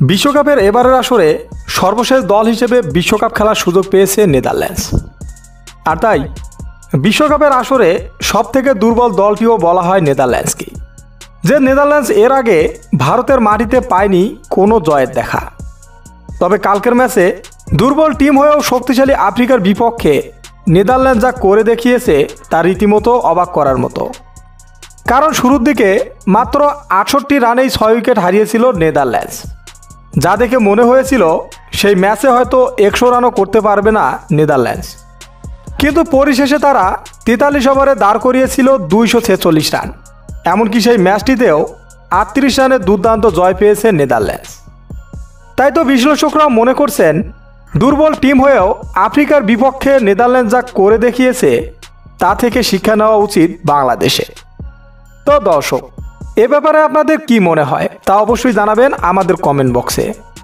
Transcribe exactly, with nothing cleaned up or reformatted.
বিশ্বকাপের এবারের আসরে সর্বশেষ দল হিসেবে বিশ্বকাপ খেলার সুযোগ পেয়েছে নেদারল্যান্ডস। আর তাই বিশ্বকাপের আসরে সবথেকে দুর্বল দলটিও বলা হয় নেদারল্যান্ডসকে। যে নেদারল্যান্ডস এর আগে ভারতের মাটিতে পায়নি কোনো জয়ের দেখা। তবে কালকের ম্যাচে দুর্বল টিম হয়েও শক্তিশালী আফ্রিকার বিপক্ষে নেদারল্যান্ডস যা করে দেখিয়েছে তা রীতিমতো অবাক করার মতো। কারণ শুরুর দিকে মাত্র আটষট্টি রানেই ছয় উইকেট হারিয়েছিল নেদারল্যান্ডস, যা দেখে মনে হয়েছিল সেই ম্যাচে হয়তো একশো রানও করতে পারবে না নেদারল্যান্ডস। কিন্তু পরিশেষে তারা তেতাল্লিশ ওভারে দাঁড় করিয়েছিল দুইশো ছেচল্লিশ রান। এমনকি সেই ম্যাচটিতেও আটত্রিশ রানের দুর্দান্ত জয় পেয়েছে নেদারল্যান্ডস। তাই তো বিশ্লেষকরা মনে করছেন দুর্বল টিম হয়েও আফ্রিকার বিপক্ষে নেদারল্যান্ডস যা করে দেখিয়েছে তা থেকে শিক্ষা নেওয়া উচিত বাংলাদেশে। তো দর্শক, এ ব্যাপারে আপনাদের কি মনে হয় তা অবশ্যই জানাবেন আমাদের কমেন্ট বক্সে।